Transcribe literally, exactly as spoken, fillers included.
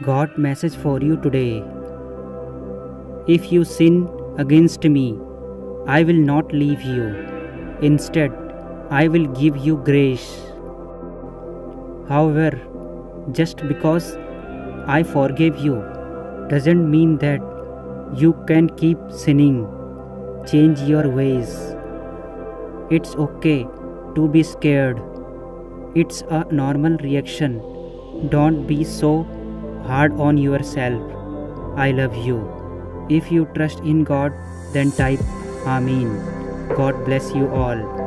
God message for you today. If you sin against me, I will not leave you. Instead, I will give you grace. However, just because I forgave you doesn't mean that you can keep sinning. Change your ways. It's okay to be scared. It's a normal reaction. Don't be so hard on yourself. I love you. If you trust in God, then type Amen. God bless you all.